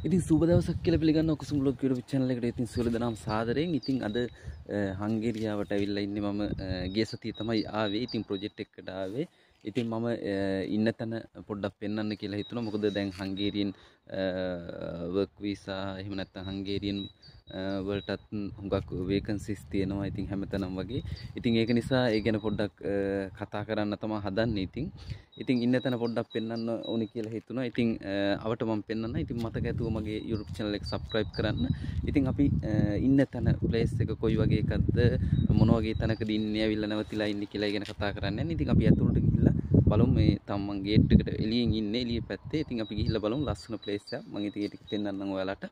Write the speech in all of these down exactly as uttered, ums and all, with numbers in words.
ඉතින් සුබ දවසක් කියලා පිළිගන්න කුසුම් බ්ලොග් YouTube channel එකට ඉතින් සියලු දෙනාම සාදරයෙන්. ඉතින් අද හංගේරියාවට ඇවිල්ලා ඉන්නේ මම ගිය සතියේ තමයි ආවේ. ඉතින් ප්‍රොජෙක්ට් එකකට ආවේ. ඉතින් මම ඉන්න තැන පොඩ්ඩක් පෙන්වන්න කියලා හිතුණා. මොකද දැන් හංගේරියන් work visa එහෙම නැත්නම් හංගේරියන් වලටත් හුඟක් වේකන්සිස් තියෙනවා. ඉතින් හැමතැනම වගේ. ඉතින් ඒක නිසා ඒ ගැන පොඩ්ඩක් කතා කරන්න තමයි හදන්නේ. ඉතින් ඉතින් ඉන්න තැන පොඩ්ඩක් පෙන්වන්න ඕනි කියලා හිතුණා. ඉතින් අවට මම පෙන්වන්න. ඉතින් මතක ඇතුව මගේ YouTube channel එක subscribe කරන්න. ඉතින් අපි ඉන්න තැන place එක කොයි වගේ එකක්ද මොන වගේ තැනකද ඉන්නේ ඇවිල්ලා නැවතිලා ඉන්නේ කියලා ඉගෙන කතා කරන්න. ඉතින් අපි අතුලට ගිහිල්ලා බලමු මේ තමන් ගේට් එකට එළියෙන් ඉන්නේ එළිය පැත්තේ. ඉතින් අපි ගිහිල්ලා බලමු ලස්සන place එකක්. මම ඉතින් ඒක පෙන්වන්නම් ඔයාලට.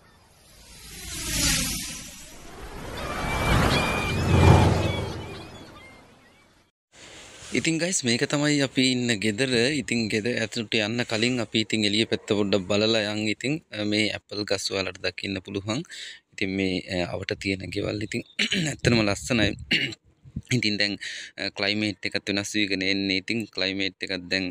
ඉතින් guys මේක තමයි අපි ඉන්න ගෙදර. ඉතින් ගෙදර ඇතුළට යන්න කලින් අපි ඉතින් එළිය පැත්ත පොඩ්ඩක් බලලා යන්. ඉතින් මේ ඇපල් ගස් වලට දකින්න පුළුවන්. ඉතින් මේ අවට තියෙන ගෙවල් ඉතින් ඇත්තටම ලස්සනයි. ඉතින් දැන් ක්ලයිමේට් එකත් වෙනස් වෙගෙන එන්නේ. ඉතින් ක්ලයිමේට් එකත් දැන්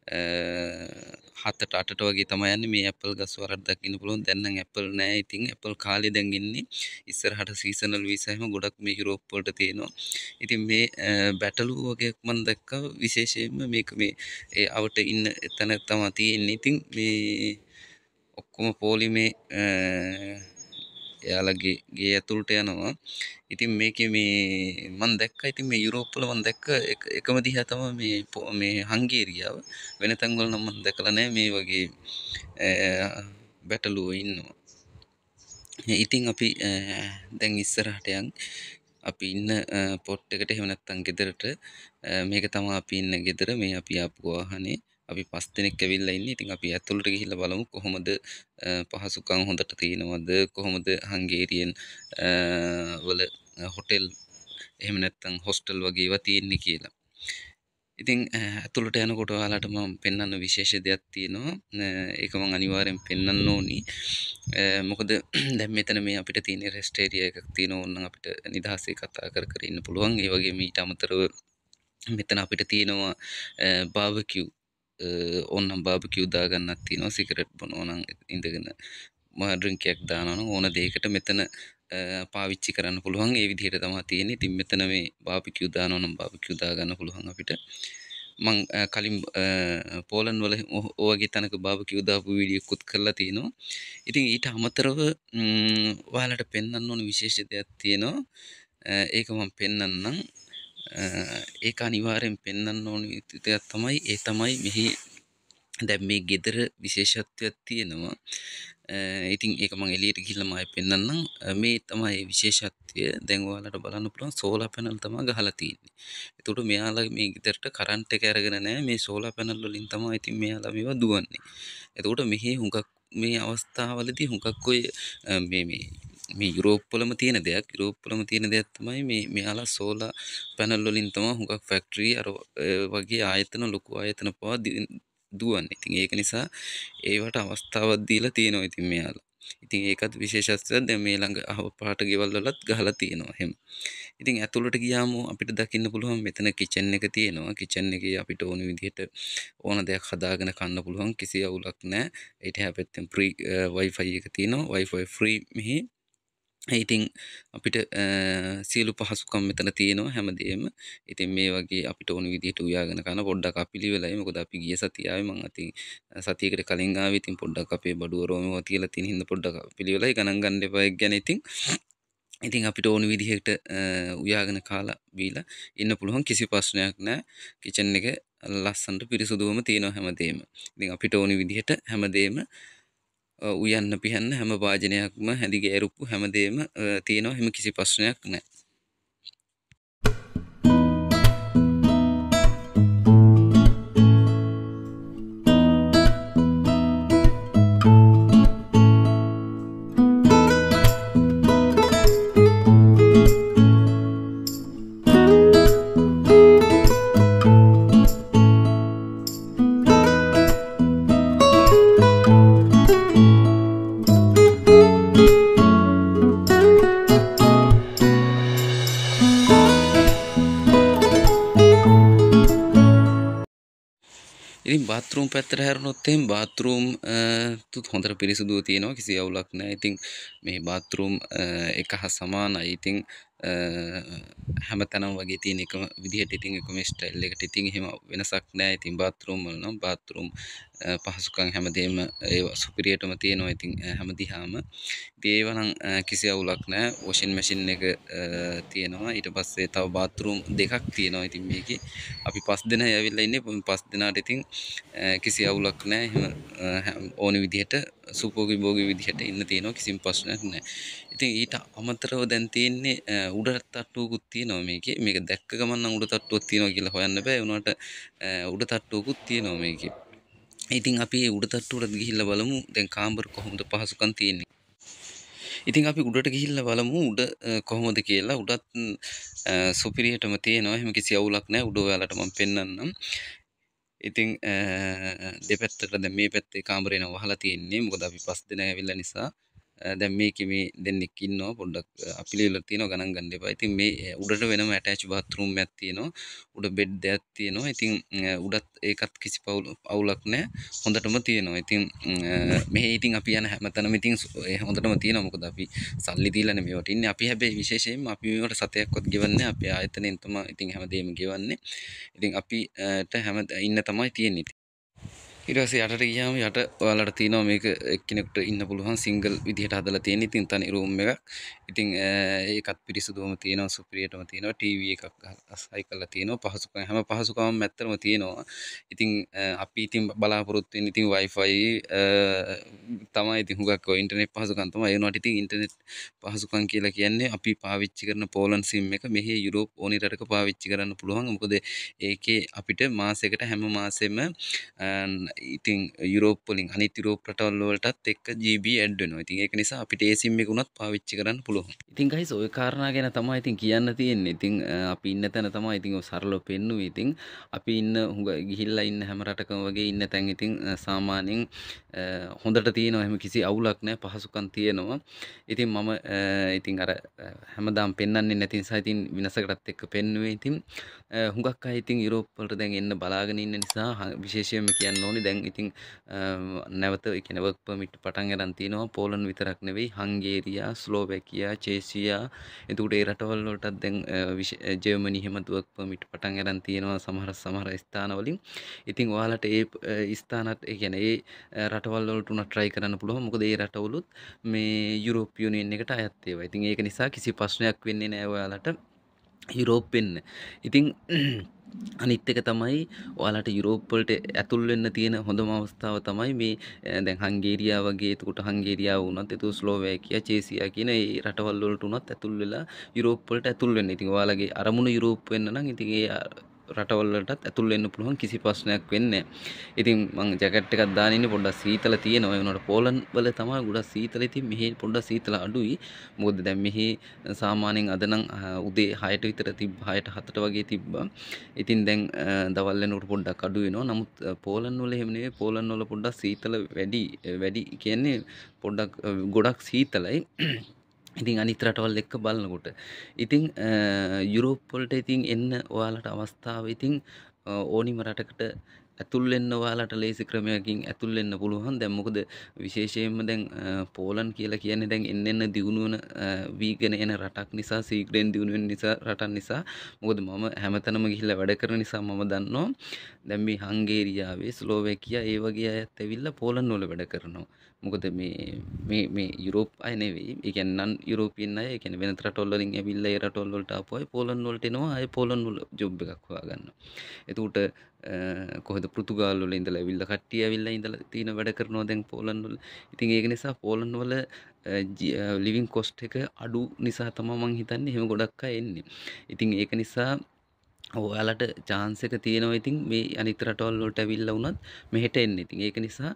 හතට අටට වගේ තමයි යන්නේ. මේ ඇපල් ගස් වලට දකින්න පුළුවන්. දැන් නම් ඇපල් නැහැ. ඉතින් ඇපල් කාලේ දැන් ඉන්නේ. ඉස්සරහට සීසනල් වීසා එහෙම ගොඩක් මේ යුරෝප් වලට තියෙනවා. ඉතින් මේ බැටළු වගේ මම දැක්කා විශේෂයෙන්ම මේක මේ ඒ අවට ඉන්න තැන තමයි තියෙන්නේ. ඉතින් මේ ඔක්කොම පොලිමේ එයාලගේ ගේ ඇතුළට යනවා. ඉතින් මේකේ මේ මම දැක්කා ඉතින් මේ යුරෝප් වල මම දැක්ක එකම දිහා තමයි මේ මේ හංගේරියාව. වෙන තැන් වල නම් මම දැකලා නැහැ මේ වගේ බැටළුවෝ ඉන්නවා. ඉතින් අපි දැන් ඉස්සරහට යන්. අපි ඉන්න පොට් එකට එහෙම නැත්නම් ගෙදරට. මේක තමයි අපි ඉන්න ගෙදර. මේ අපි ආපු වාහනේ. අපි පස් දෙනෙක් ඇවිල්ලා ඉන්නේ. ඉතින් අපි ඇතුළට ගිහිල්ලා බලමු කොහොමද පහසුකම් හොඳට තියෙනවද, කොහොමද හංගේරියන් වල හොටෙල් එහෙම නැත්නම් හොස්ටල් වගේ ඒවා තියෙන්නේ කියලා. ඉතින් ඇතුළට යනකොට ඔයාලට මම පෙන්වන්න විශේෂ දෙයක් තියෙනවා. ඒක මම අනිවාර්යෙන් පෙන්වන්න ඕනි. මොකද දැන් මෙතන මේ අපිට තියෙන රෙස්ට් ඒරියා එකක් තියෙනවා. ඕනනම් අපිට නිදහසේ කතා කර කර ඉන්න පුළුවන්. ඒ වගේම ඊට අමතරව මෙතන අපිට තියෙනවා බාබකියු. ඕනනම් බාබකියු දාගන්නත් තියෙනවා. සිගරට් බොනවා නම් ඉඳගෙන මොනවා ඩ්‍රින්ක් එකක් දානවා නම් ඕන දෙයකට මෙතන පාවිච්චි කරන්න පුළුවන්. ඒ විදිහට තමයි තියෙන්නේ. ඉතින් මෙතන මේ බාබකියු දානවා නම් බාබකියු දාගන්න පුළුවන් අපිට. මං කලින් පෝලන්ඩ් වල ඔයගේ තැනක බාබකියු දාපු වීඩියෝ එකක් කරලා තිනවා. ඉතින් ඊට අමතරව ඔයාලට පෙන්වන්න ඕන විශේෂ දෙයක් තියෙනවා. ඒක මම පෙන්වන්නම්. ඒක අනිවාර්යෙන් පෙන්වන්න ඕන දෙයක් තමයි ඒ තමයි මෙහි දැන් මේ ගෙදර විශේෂත්වයක් තියෙනවා. ඉතින් ඒක මම එළියට ගිහිල්ලා මායි පෙන්වන්නම්. මේ තමයි විශේෂත්වය. දැන් ඔයාලට බලන්න පුළුවන් සෝලාර් පැනල් තමයි ගහලා තියෙන්නේ. ඒකට මෙයාලා මේ ගෙදරට කරන්ට් එක අරගෙන නැහැ. මේ සෝලාර් පැනල් වලින් තමයි ඉතින් මෙයාලා මේවා දුවන්නේ. ඒකට මෙහි හුඟක් මේ අවස්ථාවවලදී හුඟක් ඔය මේ මේ මේ යුරෝප් වලම තියෙන දෙයක්. යුරෝප් වලම තියෙන දෙයක් තමයි මේ මෙයාලා සෝලාර් පැනල් වලින් තමයි හුඟක් ෆැක්ටරි අර වගේ ආයතන ලොකු ආයතන පවා දුවන්නේ. ඉතින් ඒක නිසා ඒවට අවස්ථාවක් දීලා තියෙනවා ඉතින් මෙයාලා. ඉතින් ඒකත් විශේෂත්වයක්. දැන් මේ ළඟ අහව පහට ගෙවල් වලත් ගහලා තියෙනවා එහෙම. ඉතින් ඇතුළට ගියාම අපිට දකින්න පුළුවන් මෙතන කිචන් එක තියෙනවා. කිචන් එකේ අපිට ඕන විදිහට ඕන දෙයක් හදාගෙන කන්න පුළුවන්. කිසි අවුලක් නැහැ. ඊට හැපැත්තෙන් ෆ්‍රී Wi-Fi එක තියෙනවා. Wi-Fi ෆ්‍රී මෙහි. ඉතින් අපිට සියලු පහසුකම් මෙතන තියෙනවා හැමදේම. ඉතින් මේ වගේ අපිට ඕන විදිහට උයාගෙන කන පොඩ්ඩක් අපිලිවෙලයි. මොකද අපි ගිය සතිය ආවේ මම අතින් සතියකට කලින් ආවේ. ඉතින් පොඩ්ඩක් අපේ බඩුව රෝමේවා තියලා තියෙන හින්දා පොඩ්ඩක් අපිලිවෙලයි ගණන් ගන්න එපා ඒක ගැන. ඉතින් ඉතින් අපිට ඕන විදිහට උයාගෙන කාලා බීලා ඉන්න පුළුවන්. කිසි ප්‍රශ්නයක් නැහැ. කිචන් එක ලස්සනට පිරිසුදුවම තියෙනවා හැමදේම. ඉතින් අපිට ඕන විදිහට හැමදේම උයන්න පිහන්න හැම වාජනයක්ම හැදි ගෑරුප්පු හැමදේම තියෙනවා. හැම කිසි ප්‍රශ්නයක් නැහැ. බාත්රූම් පැත්තට හැරුණොත් එහෙම බාත්රූම් තුත් හොඳට පිරිසිදුව තියෙනවා කිසි අවුලක් නැහැ. ඉතින් මේ බාත්රූම් එක හා සමානයි. ඉතින් හැමතැනම වගේ තියෙන එකම විදිහට ඉතින් එකම ස්ටයිල් එකට ඉතින් එහෙම වෙනසක් නැහැ. ඉතින් බාත්රූම් වල නම් බාත්රූම් පහසුකම් හැමදේම ඒවා සුපිරියටම තියෙනවා. ඉතින් හැමදිහාම ඉතින් ඒවා නම් කිසි අවුලක් නැහැ. වොෂින් මැෂින් එක තියෙනවා. ඊට පස්සේ තව බාත්රූම් දෙකක් තියෙනවා. ඉතින් මේකේ අපි පස් දෙනා ඇවිල්ලා ඉන්නේ. පස් දෙනාට ඉතින් කිසි අවුලක් නැහැ. එහෙම ඕන විදිහට සුපෝගි භෝගි විදිහට ඉන්න තියෙනවා. කිසිම ප්‍රශ්නයක් නැහැ. ඉතින් ඊට අමතරව දැන් තියෙන්නේ උඩ තට්ටුවකුත් තියෙනවා මේකේ. මේක දැක්ක ගමන් නම් උඩ තට්ටුවක් තියෙනවා කියලා හොයන්න බෑ. ඒ වුණාට උඩ තට්ටුවකුත් තියෙනවා මේකේ. ඉතින් අපි උඩ තට්ටුවට ගිහිල්ලා බලමු දැන් කාමර කොහොමද පහසුකම් තියෙන්නේ. ඉතින් අපි උඩට ගිහිල්ලා බලමු උඩ කොහොමද කියලා. උඩත් සුපිරියටම තියෙනවා. එහෙම කිසි අවුලක් නැහැ. උඩ ඔයාලට මම පෙන්නන්නම්. ඉතින් දෙපැත්තට දැන් මේ පැත්තේ කාමරේ නම් වහලා තියෙන්නේ. මොකද අපි පස් දෙනා ඇවිල්ලා නිසා. දැන් මේකේ මේ දෙන්නෙක් ඉන්නවා. පොඩ්ඩක් අපිලිවල තියෙනවා ගණන් ගන්න එපා. ඉතින් මේ උඩට වෙනම ඇටච් බාත්රූම් එකක් තියෙනවා. උඩ බෙඩ් එකක් තියෙනවා. ඉතින් උඩත් ඒකත් කිසි අවුලක් නැහැ. හොඳටම තියෙනවා. ඉතින් මෙහි ඉතින් අපි යන හැමතැනම ඉතින් හොඳටම තියෙනවා. මොකද අපි සල්ලි දීලානේ මේවට ඉන්නේ. අපි හැබැයි විශේෂයෙන්ම අපි මේවට සතයක්වත් ගෙවන්නේ. අපේ ආයතනයෙන් තමයි ඉතින් හැමදේම ගෙවන්නේ. ඉතින් අපිට හැම ඉන්න තමයි තියෙන්නේ. ඊට පස්සේ යටට ගියාම යට ඔයාලට තියෙනවා මේක එක්කෙනෙකුට ඉන්න පුළුවන් සිංගල් විදිහට හදලා තියෙන. ඉතින් තනි රූම් එකක්. ඉතින් ඒකත් පිරිසුදුවම තියෙනවා. සුපිරියටම තියෙනවා. ටීවී එකක් අසයි කරලා තියෙනවා. පහසුකම් හැම පහසුකමක් මැත්තම තියෙනවා. ඉතින් අපි ඉතින් බලාපොරොත්තු වෙන්නේ ඉතින් Wi-Fi තමයි ඉතින් හුඟක් ඔය ඉන්ටර්නෙට් පහසුකම් තමයි. ඒ වුණාට ඉතින් ඉන්ටර්නෙට් පහසුකම් කියලා කියන්නේ අපි පාවිච්චි කරන පෝලන්ඩ් සිම් එක මෙහි යුරෝප් ඕනි රටක පාවිච්චි කරන්න පුළුවන්. මොකද ඒකේ අපිට මාසයකට හැම මාසෙම ඉතින් යුරෝප් වලින් අනිත් යුරෝප් රටවල් වලටත් එක්ක ජී බී ඇඩ් වෙනවා. ඉතින් ඒක නිසා අපිට ඒ සිම් එක උනත් පාවිච්චි කරන්න පුළුවන්. ඉතින් ගයිස් ඔය කාරණා ගැන තමයි ඉතින් කියන්න තියෙන්නේ. ඉතින් අපි ඉන්න තැන තමයි ඉතින් ඔය සරලව පෙන්නුවේ. ඉතින් අපි ඉන්න හුඟ ගිහිල්ලා ඉන්න හැම රටකම වගේ ඉන්න තැන් ඉතින් සාමාන්‍යයෙන් හොඳට තියෙනවා. එහෙම කිසි අවුලක් නැහැ. පහසුකම් තියෙනවා. ඉතින් මම ඉතින් අර හැමදාම පෙන්වන්නේ නැති නිසා ඉතින් විනාශකටත් එක්ක පෙන්නුවේ. ඉතින් හුඟක් අය ඉතින් යුරෝප් වලට දැන් එන්න බලාගෙන ඉන්න නිසා විශේෂයෙන්ම කියන්න ඕනේ දැන් ඉතින් නැවත ඒ කියන්නේ වර්ක් පර්මිට් පටන් ගන්න තියෙනවා. පෝලන්ඩ් විතරක් නෙවෙයි හංගේරියා, ස්ලෝවැකියා, චේසියා, එතකොට ඒ රටවල් වලටත් දැන් ජර්මනි එහෙමත් වර්ක් පර්මිට් පටන් ගන්න තියෙනවා සමහර සමහර ස්ථාන වලින්. ඉතින් ඔයාලට ඒ ස්ථානත් ඒ කියන්නේ ඒ රටවල් වලට උනා try කරන්න පුළුවන්. මොකද ඒ රටවලුත් මේ යුරෝප් යුනියන් එකට අයත් ඒවා. ඉතින් ඒක නිසා කිසි ප්‍රශ්නයක් වෙන්නේ නැහැ ඔයාලට යුරෝප් වෙන්න. ඉතින් අනිත් එක තමයි ඔයාලට යුරෝප් වලට ඇතුල් වෙන්න තියෙන හොඳම අවස්ථාව තමයි මේ දැන් හංගේරියා වගේ. එතකොට හංගේරියාව වුණත් එතකොට ස්ලෝවැකියා, චේසියා කියන ඒ රටවල් වලට උනත් ඇතුල් වෙලා යුරෝප් වලට ඇතුල් වෙන්න. ඉතින් ඔයාලගේ අරමුණ යුරෝප් වෙන්න නම් ඉතින් ඒ රටවල් වලටත් ඇතුල් වෙන්න පුළුවන්. කිසි ප්‍රශ්නයක් වෙන්නේ නැහැ. ඉතින් මම ජැකට් එකක් දාගෙන ඉන්නේ පොඩ්ඩක් සීතල තියෙනවා. ඒ වුණාට පෝලන්ඩ් වල තමයි ගොඩක් සීතල. ඉතින් මෙහි පොඩ්ඩක් සීතල අඩුයි. මොකද දැන් මෙහි සාමාන්‍යයෙන් අද නම් උදේ හයට විතර තිබ්බ හයට හතට වගේ තිබ්බා. ඉතින් දැන් දවල් වෙනකොට පොඩ්ඩක් අඩු වෙනවා. නමුත් පෝලන්ඩ් වල එහෙම නෙවෙයි. පෝලන්ඩ් වල පොඩ්ඩක් සීතල වැඩි වැඩි කියන්නේ පොඩ්ඩක් ගොඩක් සීතලයි. ඉතින් අනිත් රටවල් එක්ක බලනකොට ඉතින් යුරෝප් වලට ඉතින් එන්න ඔයාලට අවස්ථාව ඉතින් ඕනිම රටකට ඇතුල් වෙන්න ඔයාලට ලේසි ක්‍රමයකින් ඇතුල් වෙන්න පුළුවන්. දැන් මොකද විශේෂයෙන්ම දැන් පෝලන්ඩ් කියලා කියන්නේ දැන් එන්න එන්න දියුණු වෙන වීගෙන එන රටක් නිසා, සීක්‍රෙන් දියුණු වෙන නිසා රටක් නිසා. මොකද මම හැමතැනම ගිහිල්ලා වැඩ කරන නිසා මම දන්නවා දැන් මේ හංගේරියාවේ, ස්ලෝවැකියා ඒ වගේ අයත් ඇවිල්ලා පෝලන්ඩ් වල වැඩ කරනවා. මොකද මේ මේ මේ යුරෝප් අය නෙවෙයි. ඒ කියන්නේ නන් යුරෝපියන් අය. ඒ කියන්නේ වෙනත් රටවල් වලින් ඇවිල්ලා ඒ රටවල් වලට ආපු අය පෝලන්ඩ් වලට එනවා. අය පෝලන්ඩ් වල ජොබ් එකක් හොයාගන්නවා. එතකොට කොහෙද පෘතුගාල් වල ඉඳලා ඇවිල්ලා කට්ටිය ඇවිල්ලා ඉඳලා තියෙන වැඩ කරනවා දැන් පෝලන්ඩ් වල. ඉතින් ඒක නිසා පෝලන්ඩ් වල ලිවිං කොස්ට් එක අඩු නිසා තමයි මං හිතන්නේ එහෙම ගොඩක් අය එන්නේ. ඉතින් ඒක නිසා ඔයාලට chance එක තියෙනවා ඉතින් මේ අනිත් රටවල් වලට ඇවිල්ලා වුණත් මෙහෙට එන්න. ඉතින් ඒක නිසා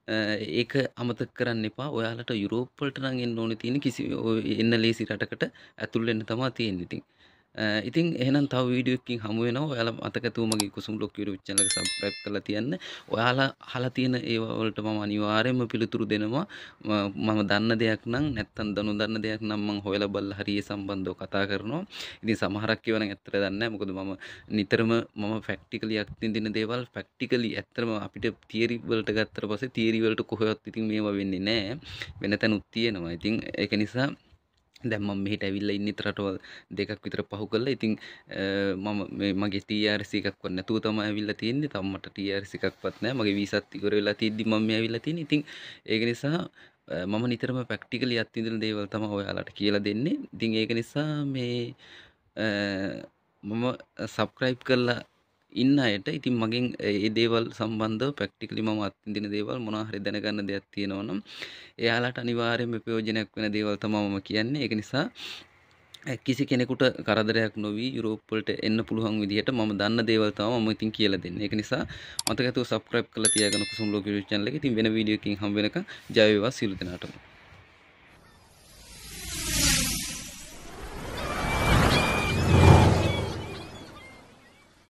ඒක අමතක කරන්න එපා. ඔයාලට යුරෝප් වලට නම් එන්න ඕනේ තියෙන කිසි එන්න ලේසි රටකට ඇතුල් වෙන්න තමයි තියෙන්නේ. ඉතින් ඉතින් එහෙනම් තව වීඩියෝ එකකින් හමු වෙනවා. ඔයාලා මතක ඇතුව මගේ කුසුම් බ්ලොග් YouTube channel එක subscribe කරලා තියන්න. ඔයාලා අහලා තියෙන ඒවා වලට මම අනිවාර්යයෙන්ම පිළිතුරු දෙනවා. මම දන්න දෙයක් නම් නැත්තම් දනු දන්න දෙයක් නම් මම හොයලා බලලා හරිය සම්බන්ධව කතා කරනවා. ඉතින් සමහරක් ඒවා නම් ඇත්තට දන්නේ නැහැ. මොකද මම නිතරම මම practically අත්විඳින දේවල් practically ඇත්තටම අපිට theory වලට ගත්තට පස්සේ theory වලට කොහෙවත් ඉතින් මේවා වෙන්නේ නැහැ. වෙන තැනුත් තියෙනවා. ඉතින් ඒක නිසා දැන් මම මෙහෙට ඇවිල්ලා ඉන්නේ රටවල් දෙකක් විතර පහු කරලා. ඉතින් මම මේ මගේ T R C එකක්වත් නැතුව තමයි ඇවිල්ලා තියෙන්නේ. තාම මට T R C එකක්වත් නැහැ. මගේ වීසාත් ඉවර වෙලා තියෙද්දි මම මේ ඇවිල්ලා තියෙන්නේ. ඉතින් ඒක නිසා මම නිතරම ප්‍රැක්ටිකලි අත්විඳින දේවල් තමයි ඔයාලට කියලා දෙන්නේ. ඉතින් ඒක නිසා මේ මම සබ්ස්ක්‍රයිබ් කරලා ඉන්න අයට ඉතින් මගෙන් ඒ දේවල් සම්බන්ධව ප්‍රැක්ටිකලි මම අත්විඳින දේවල් මොනවා හරි දැනගන්න දෙයක් තියෙනවා නම් එයාලට අනිවාර්යයෙන්ම ප්‍රයෝජනයක් වෙන දේවල් තමයි මම කියන්නේ. ඒක නිසා කිසි කෙනෙකුට කරදරයක් නොවි යුරෝප් වලට එන්න පුළුවන් විදිහට මම දන්න දේවල් තමයි මම ඉතින් කියලා දෙන්නේ. ඒක නිසා මතක ඇතුව subscribe කරලා තියාගන්න කුසුම් ලෝක YouTube channel එක. ඉතින් වෙන වීඩියෝ එකකින් හම් වෙනකන් ජය වේවා සියලු දෙනාටම.